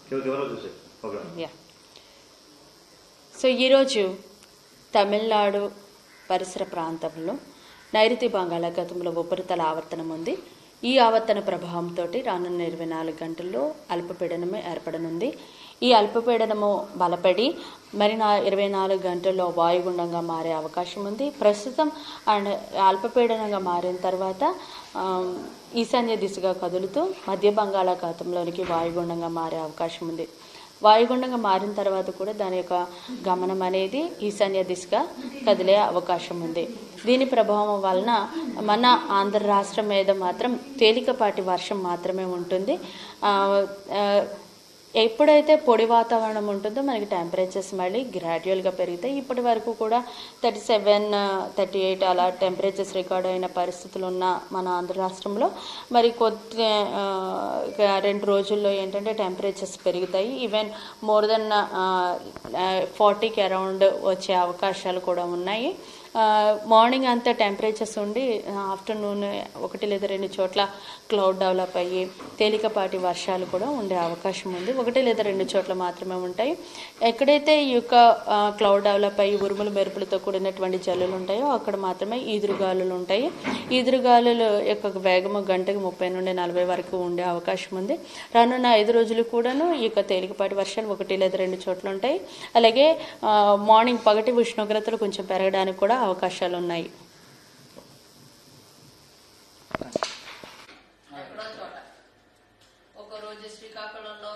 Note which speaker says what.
Speaker 1: Yeah. So ఈరోజు తమిళనాడు పరిసర ప్రాంతంలో నైరుతి బంగాళాఖాతంలో ఉపరితల ఆవర్తనం ఉంది. ఈ ఆవర్తన ప్రభావంతో రానున్న 24 గంటల్లో అల్పపీడనమే ఏర్పడనుంది. ఈ అల్పపీడనము బలపడి మరి 24 గంటల్లో వాయుగుండంగా మారే అవకాశం ఉంది. ప్రస్తుతం అండ్ అల్పపీడనంగా మారిన తర్వాత ఈశాన్య దిశగా కదులుతూ మధ్య బంగాళాఖాతంలోనికి వాయుగుండంగా మారే అవకాశం ఉంది. వాయుగుండంగా మారిన తర్వాత కూడా దాని యొక్క గమనం అనేది ఈశాన్య దిశగా కదిలే అవకాశం ఉంది. దీని ప్రభావం వలన మన ఆంధ్ర రాష్ట్రం మీద మాత్రం తేలికపాటి వర్షం మాత్రమే ఉంటుంది. ఎప్పుడైతే పొడి వాతావరణం ఉంటుందో మనకి టెంపరేచర్స్ మళ్ళీ గ్రాడ్యువల్గా పెరుగుతాయి. ఇప్పటి వరకు కూడా 37, 38 అలా టెంపరేచర్స్ రికార్డ్ అయిన పరిస్థితులు ఉన్న మన ఆంధ్ర రాష్ట్రంలో మరి 2 రోజుల్లో ఏంటంటే టెంపరేచర్స్ పెరుగుతాయి. ఈవెన్ మోర్ దెన్ 40కి అరౌండ్ వచ్చే అవకాశాలు కూడా ఉన్నాయి. మార్నింగ్ అంతా టెంపరేచర్స్ ఉండి ఆఫ్టర్నూన్ 1 లేదా 2 చోట్ల క్లౌడ్ డెవలప్ అయ్యి తేలికపాటి వర్షాలు కూడా ఉండే అవకాశం ఉంది. 1 లేదా 2 చోట్ల మాత్రమే ఉంటాయి. ఎక్కడైతే ఈ యొక్క క్లౌడ్ డెవలప్ అయ్యి ఉరుములు మెరుపులతో కూడినటువంటి జల్లులు ఉంటాయో అక్కడ మాత్రమే ఈదురుగాలులు ఉంటాయి. ఈదురుగాలుల యొక్క వేగము గంటకు 30 నుండి 40 వరకు ఉండే అవకాశం ఉంది. రానున్న 5 రోజులు కూడాను ఈ యొక్క తేలికపాటి వర్షాలు 1 లేదా 2 చోట్ల ఉంటాయి. అలాగే మార్నింగ్ పగటి ఉష్ణోగ్రతలు కొంచెం పెరగడానికి కూడా అవకాశాలు ఉన్నాయి. ఒక రోజు శ్రీకాకుళంలో